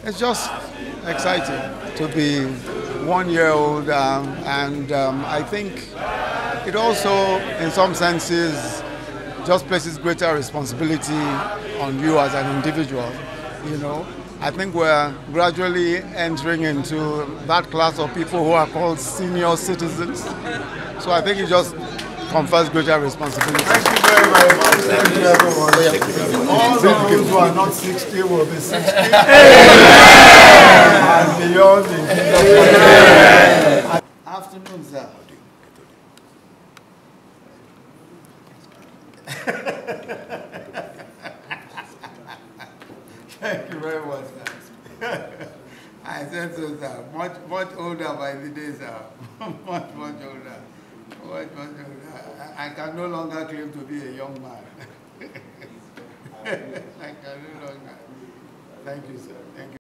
It's just exciting to be 1 year old, and I think it also, in some senses, just places greater responsibility on you as an individual. You know, I think we're gradually entering into that class of people who are called senior citizens. So I think it just confers greater responsibility. Thank you very, very much. Thank you, everyone. All those who are not 60 will be 60. And beyond in Jesus' name. Afternoon, sir. Thank you very much, sir. I said so, sir. Much older by the day, sir. much older. I can no longer claim to be a young man. I can no longer. Thank you, sir. Thank you.